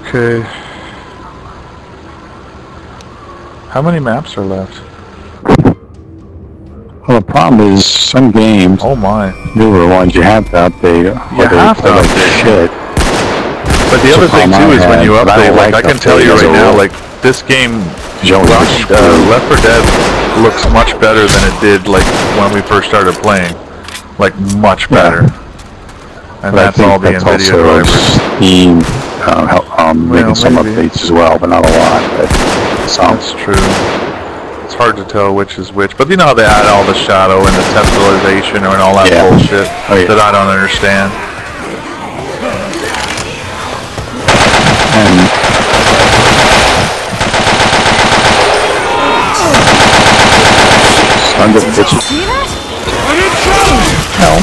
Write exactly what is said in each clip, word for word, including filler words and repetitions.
Okay. How many maps are left? Well, the problem is some games, oh my, newer ones, you have to update. You have to like update. Shit. But the other thing too is when you update, like I can tell you right now, like this game, uh, Left four Dead looks much better than it did like when we first started playing. Like much better. And that's all the NVIDIA drivers. Steam uh, um, well, making some maybe. updates as well, but not a lot. But some. That's true. It's hard to tell which is which, but you know how they add all the shadow and the temporalization and all that yeah. bullshit oh, yeah. that I don't understand. And under the pitch. No.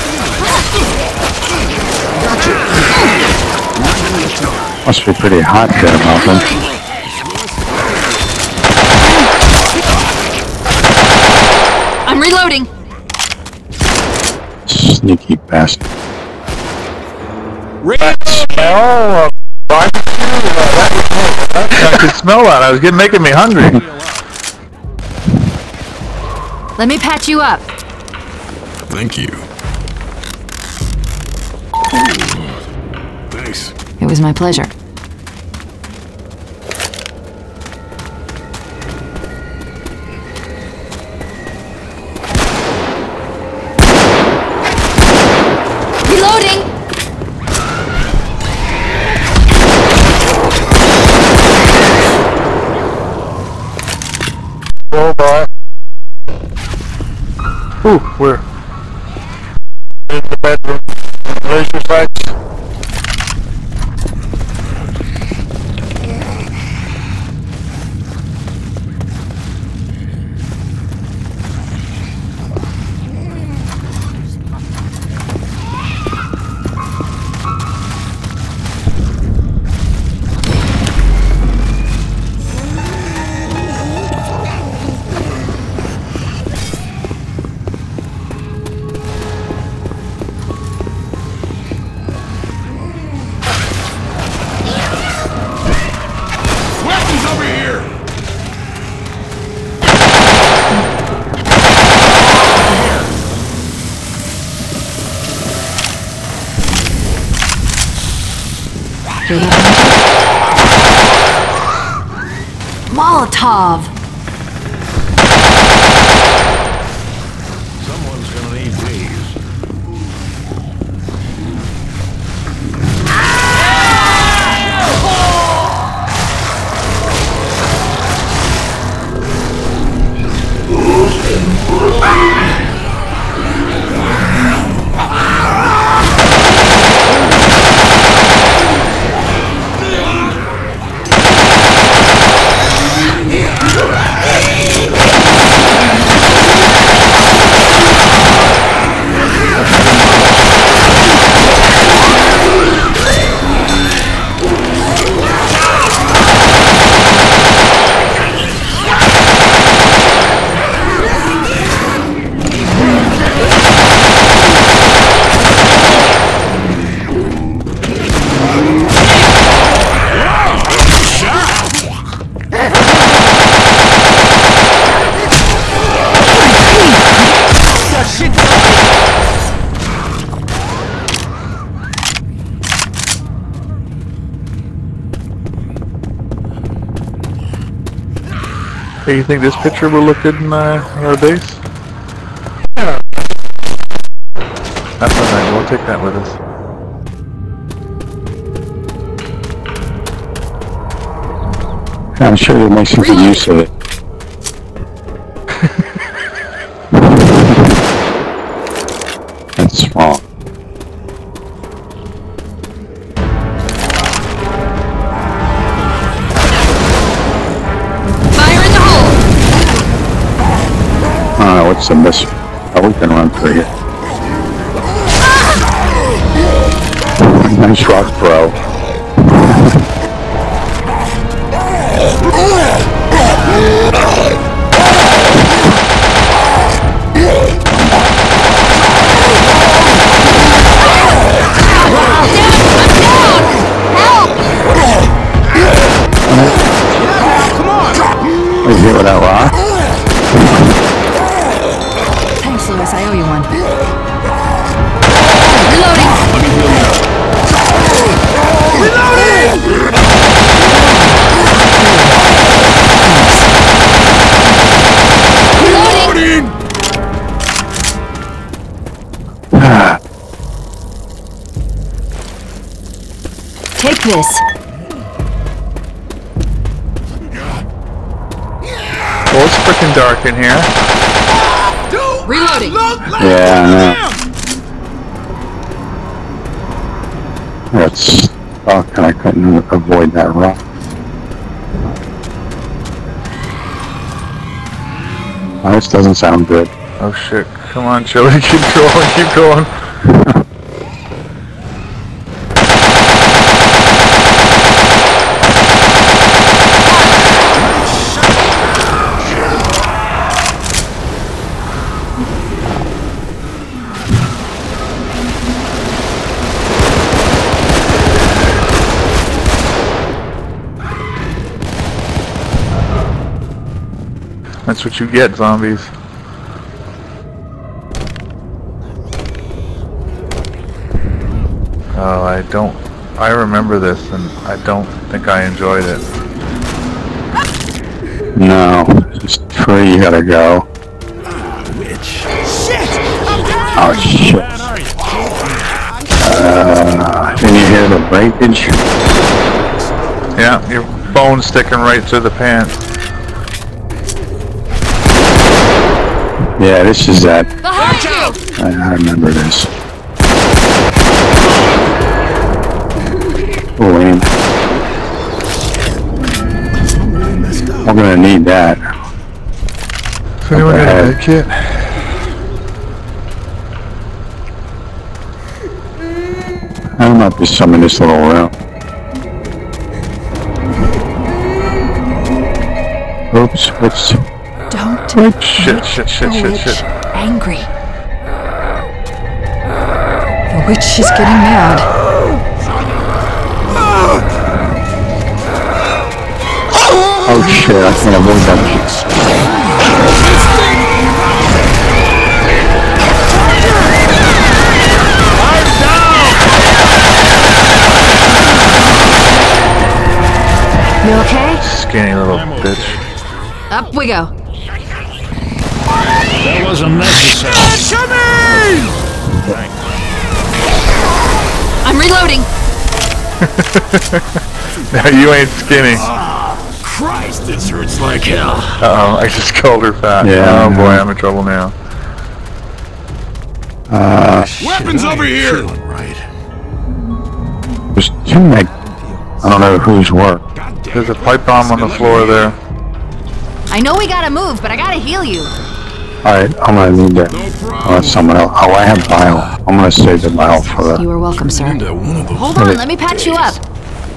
Must be pretty hot there, Malcolm. I'm reloading. Sneaky bastard. Smell of barbecue? I could smell that. I was getting making me hungry. Let me patch you up. Thank you. Thanks. It was my pleasure. Reloading! Oh boy. Ooh, we're in the bedroom. Laser sights. Molotov! Someone's gonna need these. Hey, you think this picture will look good in uh, our base? Yeah. That's alright, we'll take that with us. I'm sure they'll make some good use of it. That's small. Uh, what's the miss? Oh, we can run through here. Nice rock, bro. Is it with that rock? Thanks, Lewis. I owe you one. Reloading! Reloading! Take this. Well, it's freaking dark in here. Reloading. Yeah, I know. That's stuck and I couldn't avoid that rock. Oh, this doesn't sound good. Oh shit. Come on, Joey. Keep going, keep going. That's what you get, zombies. Oh, I don't... I remember this, and I don't think I enjoyed it. No, just three, you gotta go. Which? Shit! Oh shit. Uh, can you hear the breakage? Yeah, your bone's sticking right through the pants. Yeah, this is that. Behind you! I, I remember this. Oh, aim. I'm gonna need that. Does anyone got a med kit? There might be some in this little room. Oops, what's... Don't Shit, shit, shit, the shit, witch shit. angry. The witch is getting mad. Oh shit, I can't avoid that. You okay? Skinny little bitch. Up we go. That wasn't necessary. I'm reloading. Now you ain't skinny. Christ, this hurts like hell. Uh-oh, I just called her fat. Yeah, Oh boy, I know. I'm in trouble now. Uh, Weapons over here! Right. there's two meg... I don't know whose work. There's a pipe bomb on the floor there. I know we gotta move, but I gotta heal you. Alright, I'm gonna need that. Oh, that's someone else. Oh, I have bile. I'm gonna save the bile for the... You are welcome, sir. Into one of those Hold on, let me patch you up.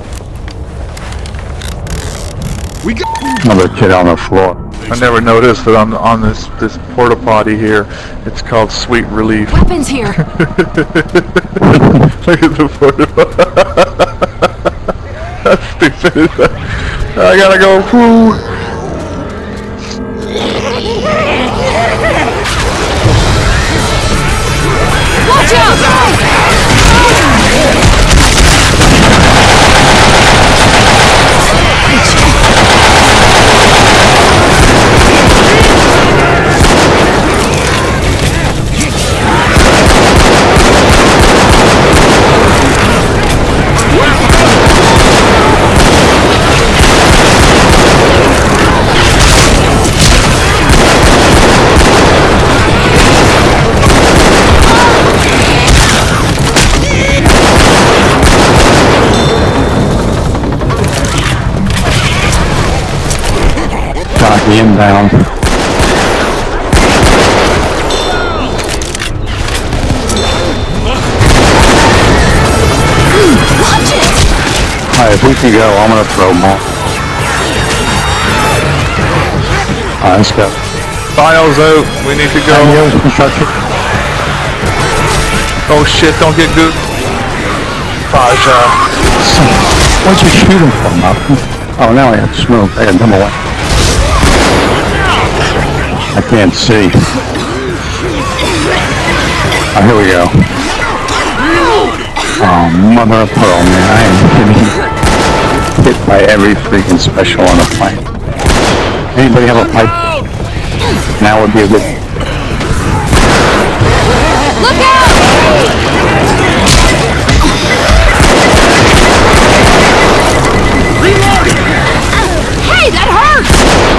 We got Another kid on the floor. I never noticed that on on this this porta potty here, it's called Sweet Relief. Weapons here. Look at the porta potty. That's stupid. I gotta go. Woo. Watch out! Copy inbound. Watch it! Alright, if we can go, I'm gonna throw more. Alright, let's go. Files out. We need to go. Oh shit! Don't get good. Faja. What'd you shoot him from, Malcolm? Oh, now I have smoke. I got number one. I can't see. Oh, here we go. Oh, mother of pearl, man. I am getting hit by every freaking special on the pipe. Anybody have a pipe? Now would be a good... Look out! Reloading! Hey, that hurts!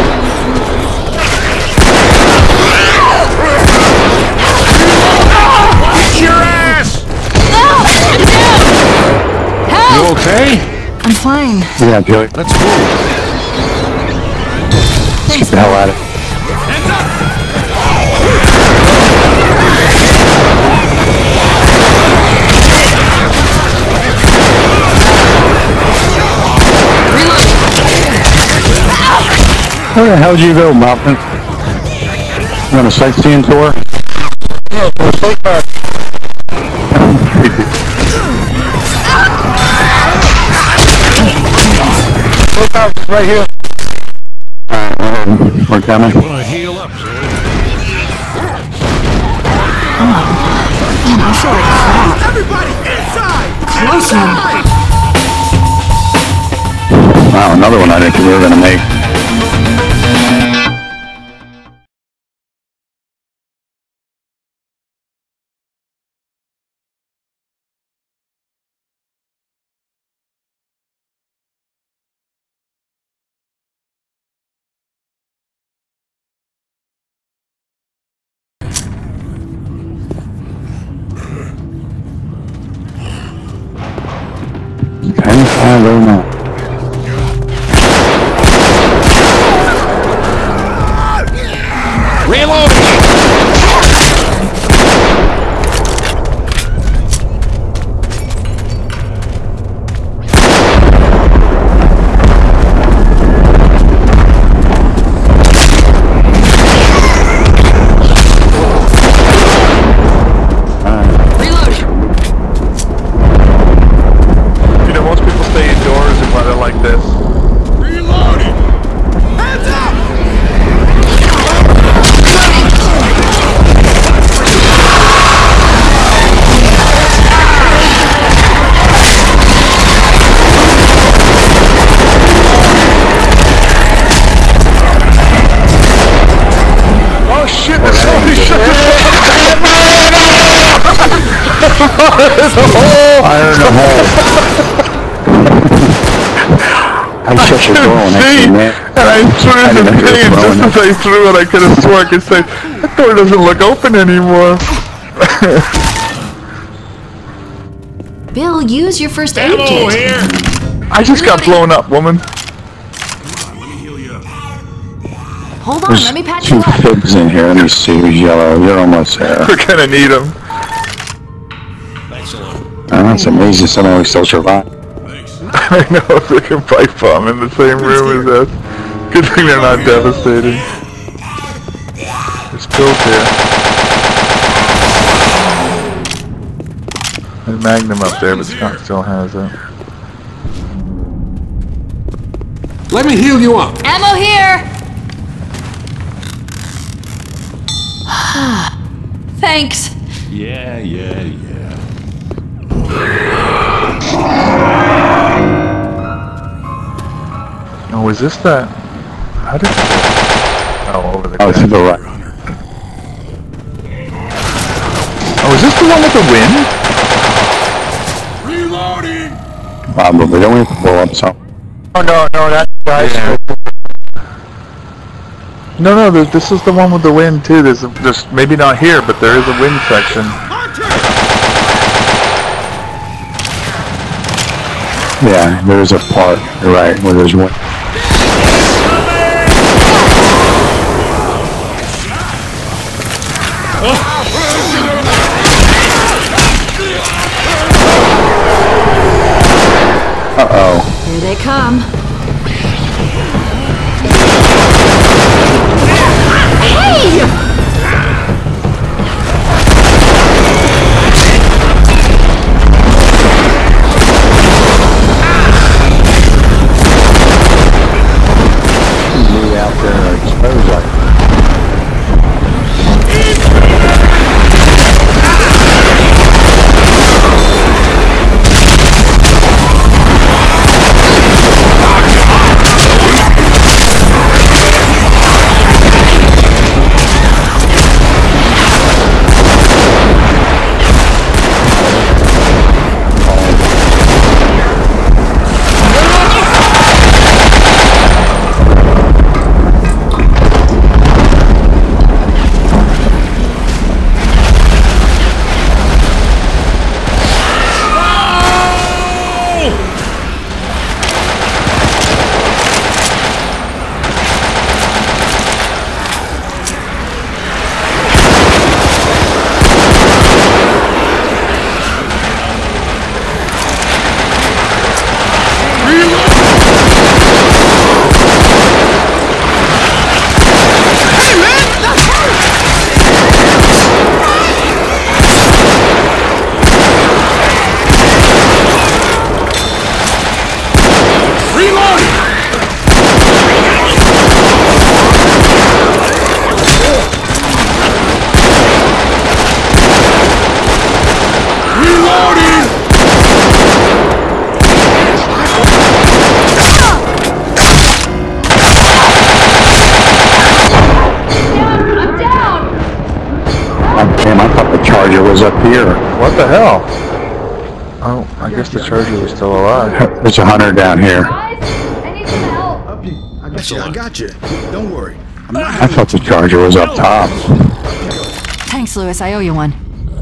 Get your ass! Oh, I'm down! Help! You okay? I'm fine. Yeah, Joey. Let's move. Get the hell out of it. Hands up! Where the hell did you go, Malcolm? You on a sightseeing tour? Yeah, for a state park. Look out, right here. Alright, we're coming. Wanna heal up, sir? Man, I feel like crap. Everybody inside! Close one. Wow, another one I didn't think we were gonna make. Okay, I don't know. Reloading! You know, most people stay indoors in weather like this. Reloading! Hands up! Oh shit, there's somebody shut the There's a hole! Fire in the hole. I shut your door next see, to me, man. and I threw I the didn't hear thing, it and blowing just as I threw it, I could have swore I could say, that door doesn't look open anymore. Bill, use your first aid Ammo kit. here! I just got blown up, woman. Let me heal you up. Hold on, There's let me patch two you up. figs in here. Let me see who's yellow. You're almost there. We're gonna need them. Excellent. Oh, that's amazing. Someone still survived. Thanks. I know, if they can pipe bomb in the same room as us. Good thing they're not devastating. There's pills here. There's Magnum up there, but Scott still has it. Let me heal you up. Ammo here! Thanks. Yeah, yeah, yeah. Oh, is this that? How did? Oh, over the. Oh, to the right. Oh, is this the one with the wind? Reloading! Probably. Don't we have to blow up some? Oh no, no, that guy's. Yeah. No, no, there's, this is the one with the wind too. There's, a, there's maybe not here, but there is a wind section. Yeah, there is a part. You're right. Where there's one. Uh-oh. Here they come. Hey! up here. What the hell? Oh, I guess the Charger was still alive. There's a hunter down here. Guys, I need some help. I got you. I got you. Don't worry. I'm not I thought the Charger was up top. Thanks, Lewis. I owe you one.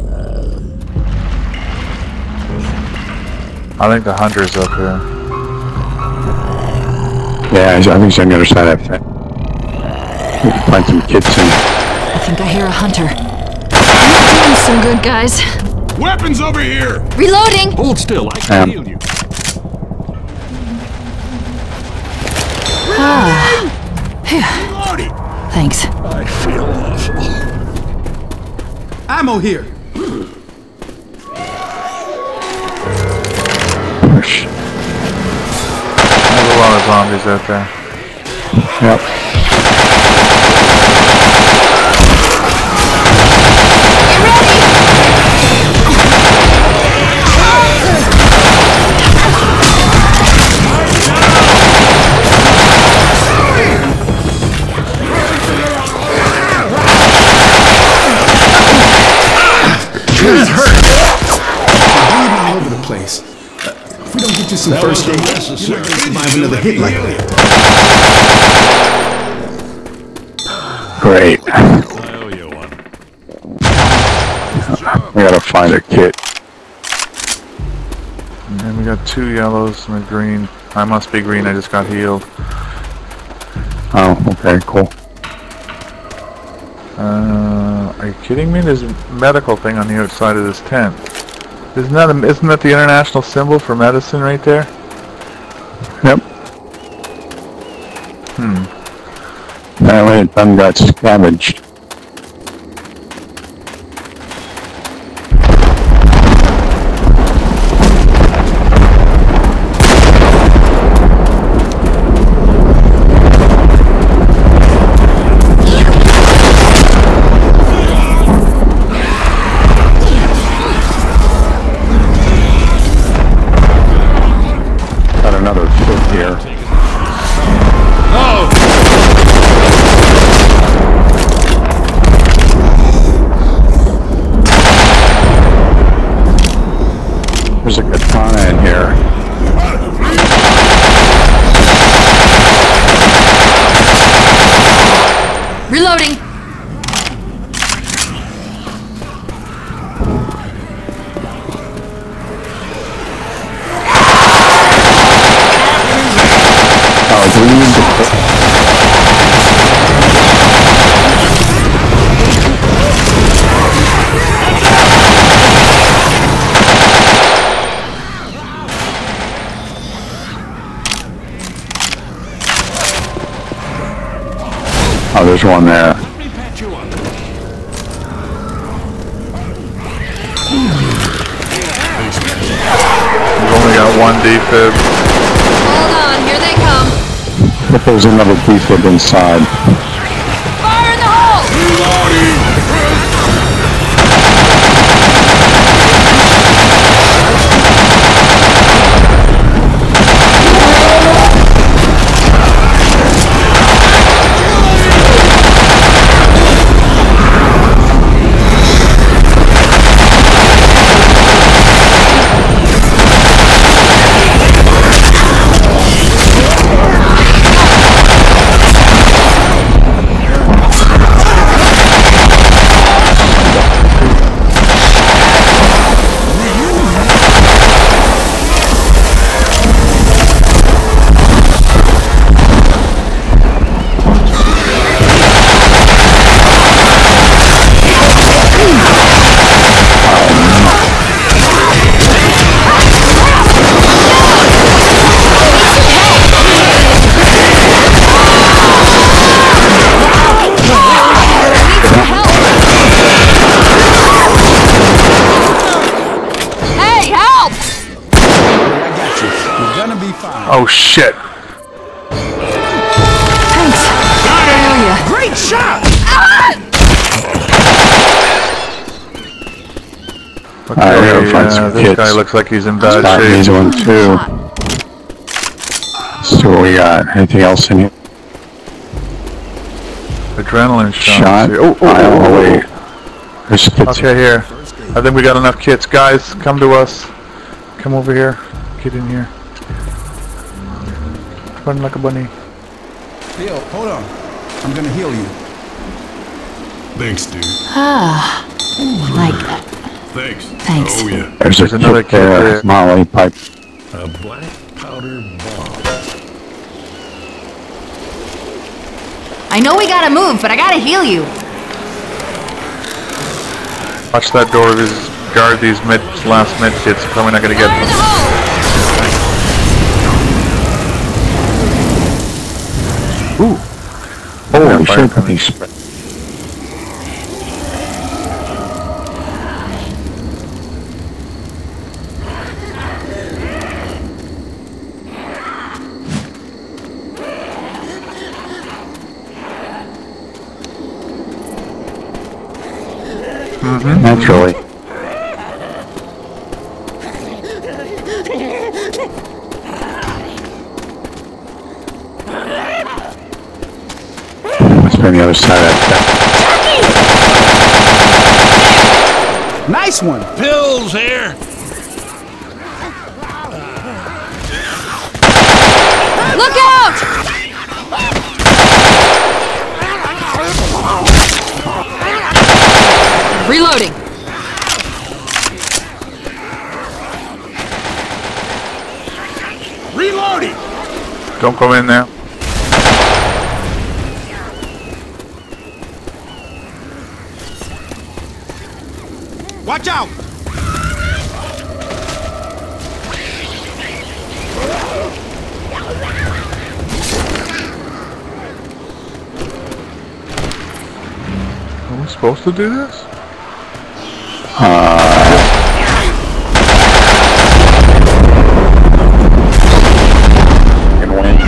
I think the Hunter's up here. Yeah, I think he's on the other side of that. We can find some kids in. I think I hear a hunter. You're doing so good, guys. Weapons over here! Reloading! Hold still, I can Um, heal you. Ah. Reloading! Thanks. I feel awful. ammo here. Push. There's a lot of zombies out there. Yep. That hurt. Bleeding all over the place. Uh, if we don't get you some That first aid, wasn't you're necessary. not gonna survive another hit like that. Great. I owe you one. We gotta find a kit. And we got two yellows and a green. I must be green, I just got healed. Oh, okay, cool. Uh, are you kidding me? There's a medical thing on the outside of this tent. Isn't that, a, isn't that the international symbol for medicine right there? Yep. Hmm. Apparently it done got scavenged. Got another foot here. Oh! There's a katana in here. Reloading! Oh, do we need to... Oh, there's one there. Let me patch you up. We've only got one defib. Hold on, here they come. But there's another defib inside. Fire in the hole! Reloading! Hey, help! I got you. You're gonna be fine. Oh shit! Thanks. I owe you. Great shot! Okay, Alright, we gotta find uh, some this kits. guy looks like he's in bad Got shape. these one too. Hot. Let's see what we got. Anything else in here? Adrenaline shots. Shot? here. Oh, oh, I oh, don't know, oh, wait. There's oh. kits. Okay, here. First aid. I think we got enough kits. Guys, come to us. Come over here. Get in here. Run like a bunny. Theo, hold on. I'm gonna heal you. Thanks, dude. Ah, like that. Thanks. Thanks. Oh, yeah. There's, There's a another kit kit there. there. Molly pipe. A black powder bomb. I know we gotta move, but I gotta heal you. Watch that door. Just guard these mid, last mid kits. Probably not gonna get Fire in the them. hole! Ooh. Holy fire shit, coming. these spread. Mm-hmm. Naturally. Must be on the other side of that. Nice one. Pills here. Look out! Reloading. Reloading. Don't go in there. Watch out. Are we supposed to do this? Can win.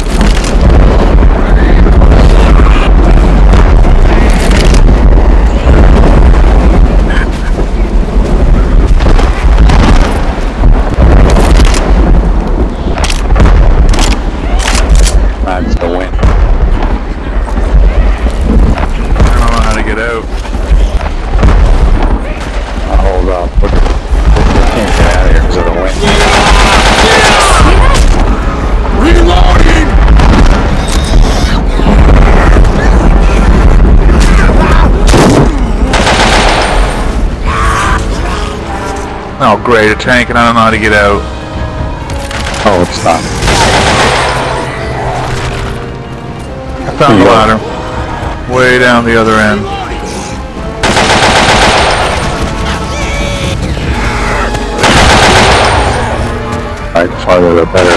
That's the win. I don't know how to get out. Uh, hold up. Look, we can't get out of here because of the wind. Reloading. Oh great, a tank and I don't know how to get out. Oh, it's not. I found the Yeah. ladder. Way down the other end. Right, farther the better.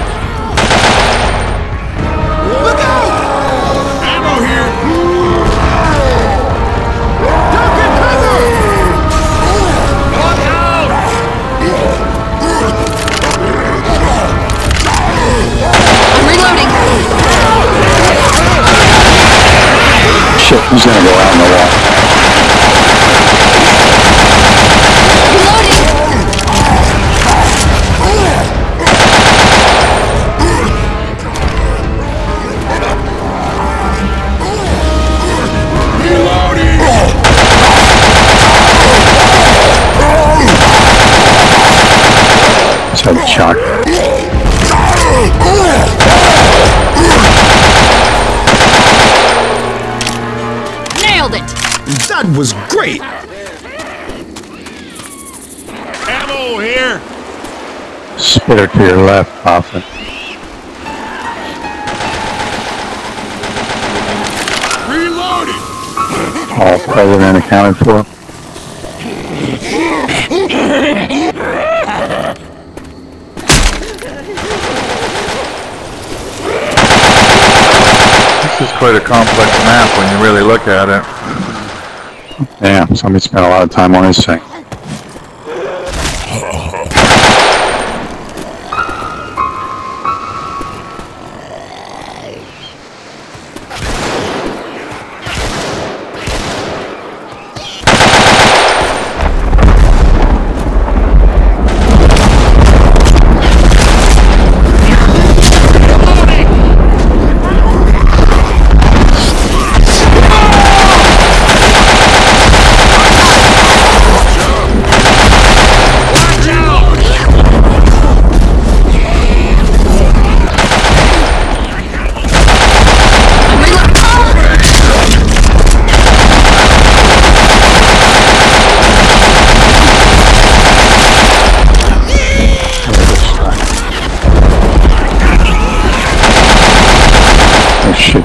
Look out. Ammo here. Look out. I'm reloading. Shit, who's gonna go out in the wall? Reloading. Reloading. Let's have a shock. Nailed it. That was great. Ammo here. Spitter to your left, Hoffman. Reloading. All present and accounted for. This is quite a complex map when you really look at it. Yeah, somebody spent a lot of time on this thing.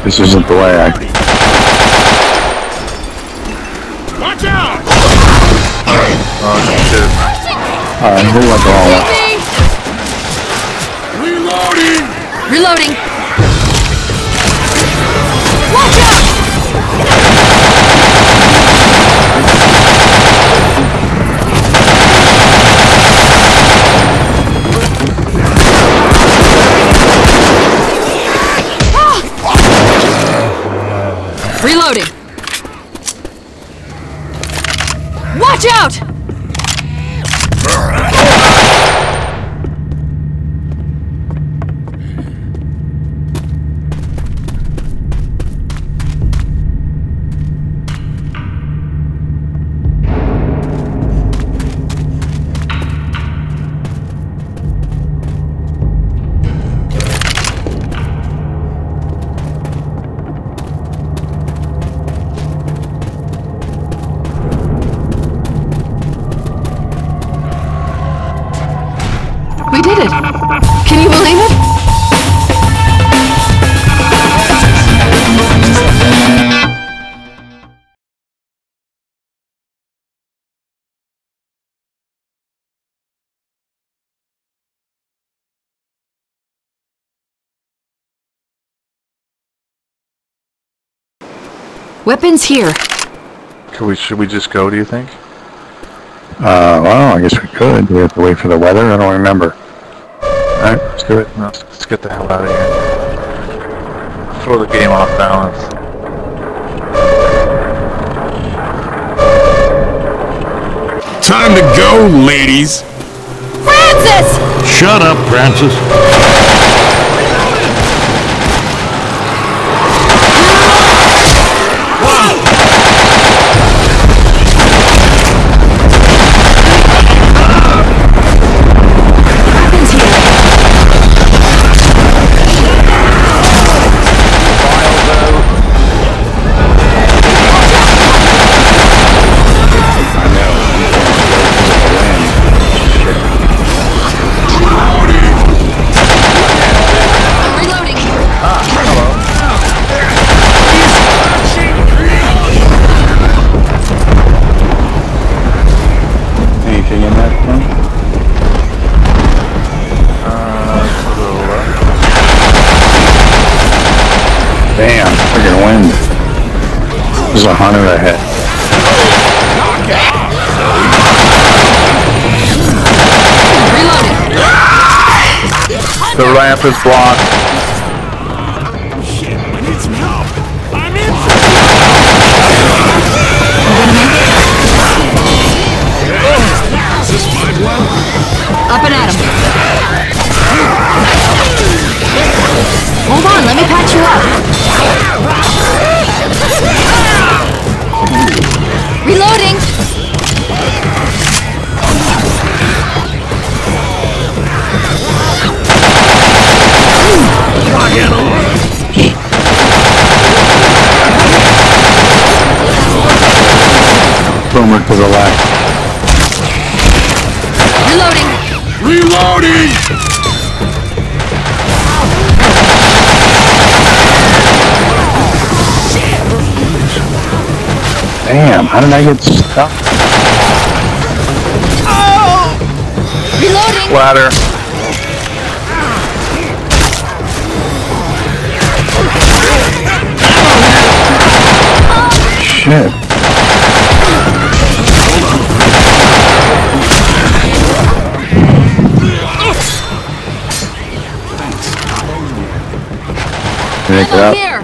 This isn't the way I... Watch out! Oh, shit. Alright, who let the all up? Reloading! Reloading. Watch out! Reloading. Watch out! We did it! Can you believe it? Weapons here. Can we, should we just go, do you think? Uh, well, I guess we could. Do we have to wait for the weather? I don't remember. Alright, let's do it. No, let's, let's get the hell out of here. Throw the game off balance. Time to go, ladies! Francis! Shut up, Francis. Damn, freaking wind. There's a hunter ahead. The ramp is blocked. Shit, I need some help. I'm in. Is this my blood? Up and at him. Hold on, let me patch you up. Reloading! Boomer to the left. Reloading! Reloading! Damn, how did I get stuck? Reloading! Ladder. Shit. Pick it Ammo up. here!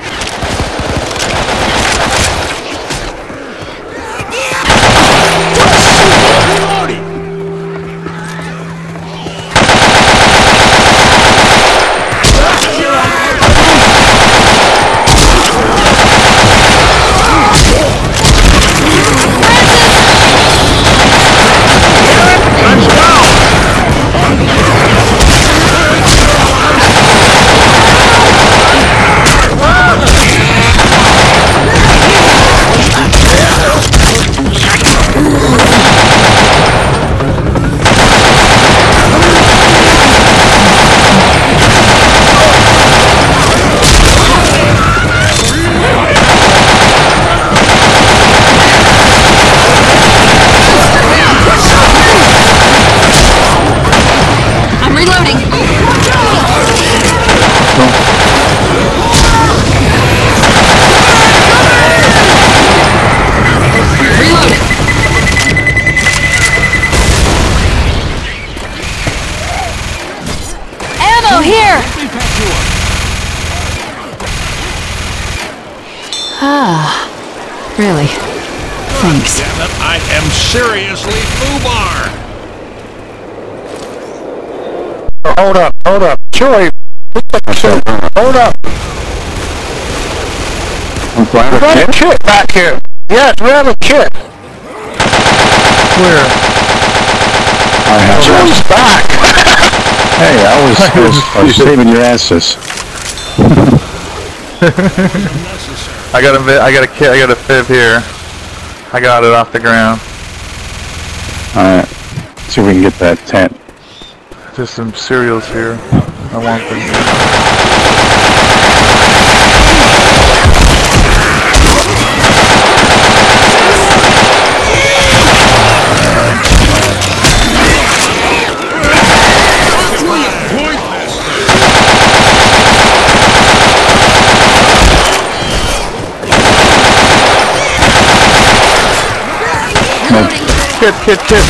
Ah, really? Thanks. Damn it, I am seriously foobar. Hold up, hold up. Chewie! Hold up! I'm glad we got a kit back here! Yes, we have a kit! Where? I have Chewie's back! Hey, I was, I was, I was saving your asses. I got a, I got a kit, I got a fib here. I got it off the ground. Alright, see if we can get that tent. Just some cereals here. I want them. Kit, kit, kit.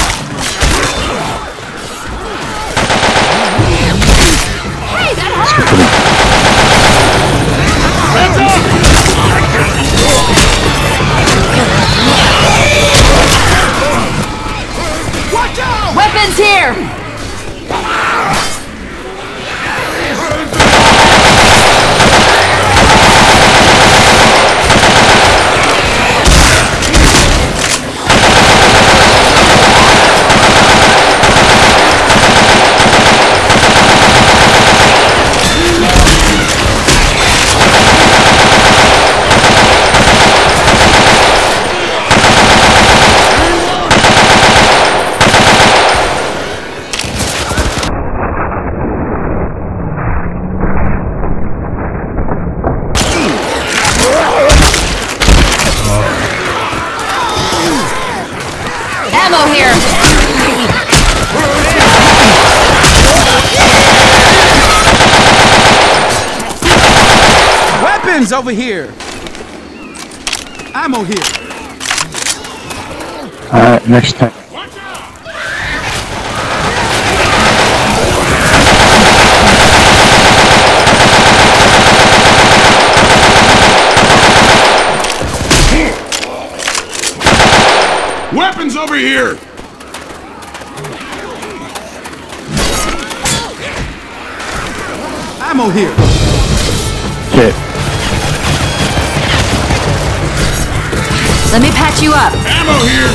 Weapons here! Ammo here! Weapons over here! Ammo here! Alright, next time. Weapons over here! Ammo here! Kit. Let me patch you up. Ammo here!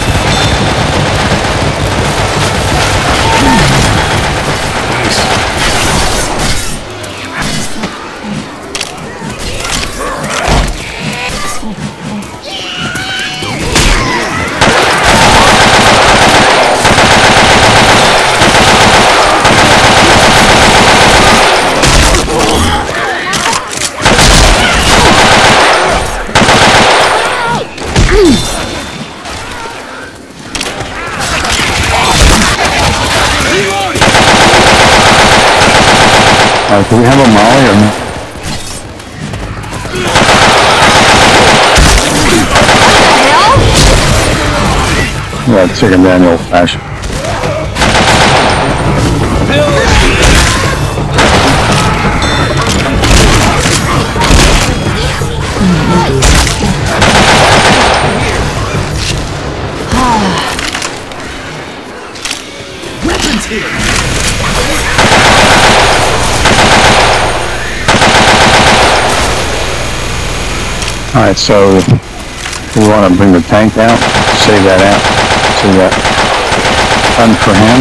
Uh, do we have a molly or not? Yeah, chicken down the old fashioned. Weapons here! Alright, so we want to bring the tank out, save that out, save that fun for him.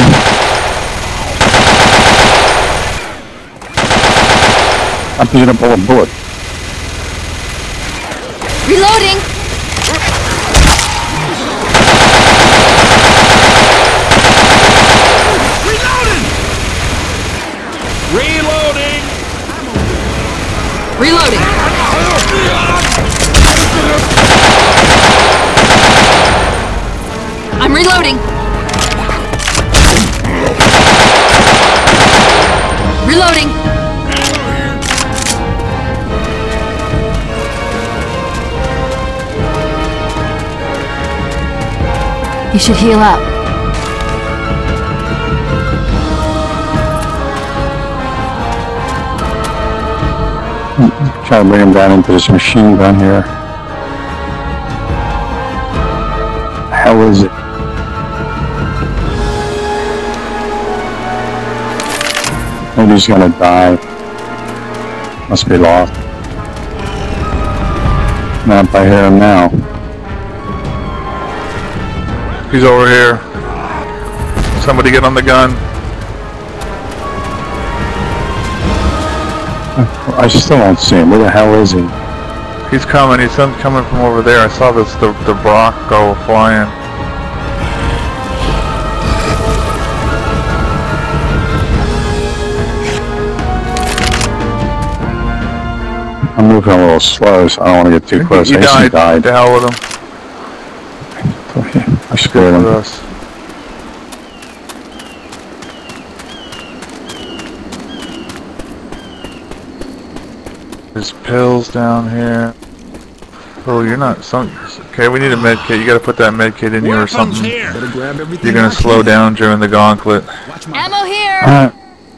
I'm picking up all a bullet. Reloading! Reloading! Reloading! I'm reloading! Reloading! You should heal up. Try to bring him down into this machine gun here. hell is it? Maybe he's gonna die. Must be lost. Not by hear him now. He's over here. Somebody get on the gun. I still don't see him. Where the hell is he? He's coming. He's coming from over there. I saw this the the rock go flying. I'm moving a little slow, so I don't want to get too close. He I guess died. he died. The hell with him. I scared him. Us. There's pills down here. Oh, you're not some. Okay, we need a med kit. You gotta put that med kit in you or something. Here. Better grab everything. You're gonna I slow can. down during the gauntlet. Watch my Ammo here! Uh,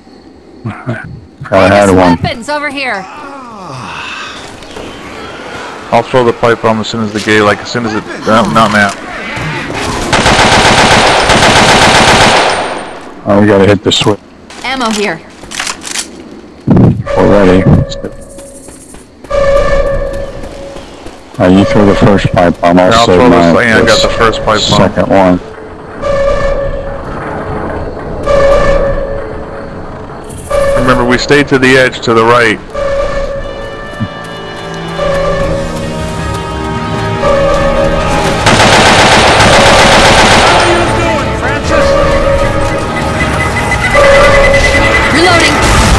I had one. Weapons over here. I'll throw the pipe bomb as soon as the gate, like as soon as it. No, not now. Oh, we gotta hit the switch Ammo here. already. Alright, you throw the first pipe bomb. I'll I'll save throw my this. Yeah, I got the first pipe bomb. second one. Remember, we stayed to the edge to the right. Reloading.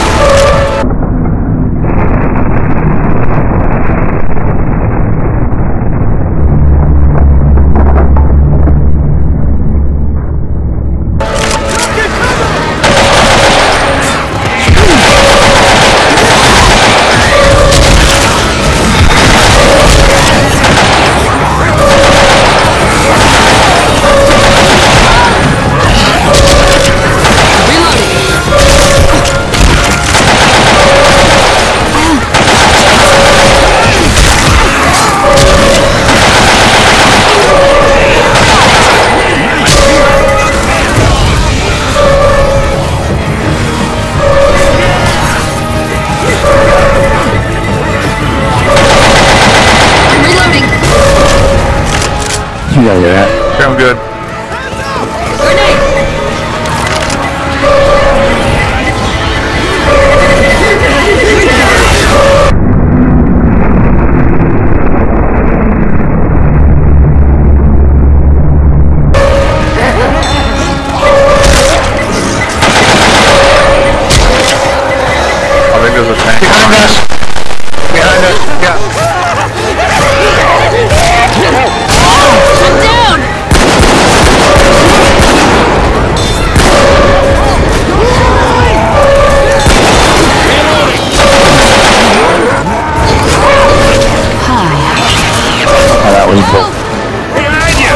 Yeah, yeah. Okay, I'm good. I think there's a tank behind us. Behind us, yeah. I'm down! Oh, that was bull. Behind you.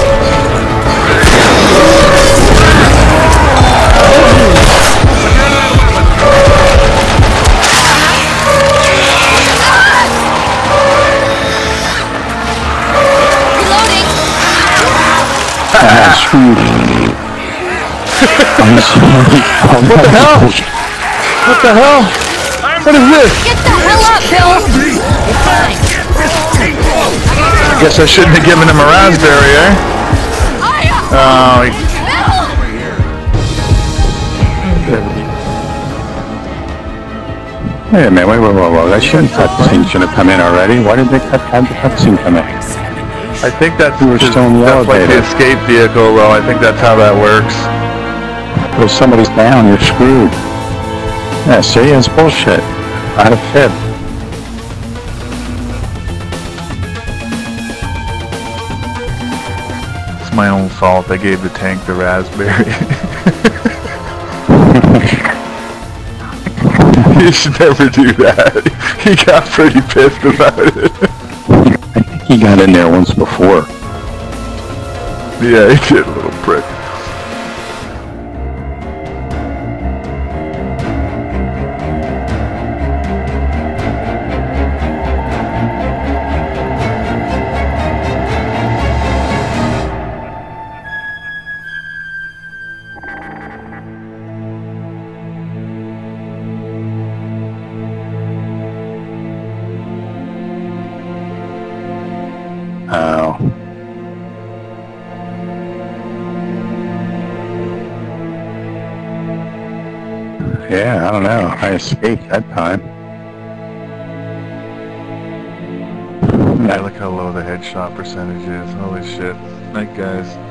Reloading! Ah, screw. I'm sorry. Oh, what the hell? What the hell? What is this? Get the hell up, Bill! Fine. Guess I shouldn't have given him a raspberry, eh? Oh, he... Wait a minute, wait, wait, wait, wait. That shouldn't cutscene should have come in already. Why did they cut have the cutscene come in? I think that's, We were still in the that's like the elevator. escape vehicle, though. I think that's how that works. If somebody's down, you're screwed. Yeah, see, it's bullshit. I had a fib. It's my own fault. I gave the tank the raspberry. You should never do that. He got pretty pissed about it. I think he got in there once before. Yeah, he did, a little prick. Yeah, I don't know. I escaped that time. Yeah, look how low the headshot percentage is. Holy shit. Night, guys.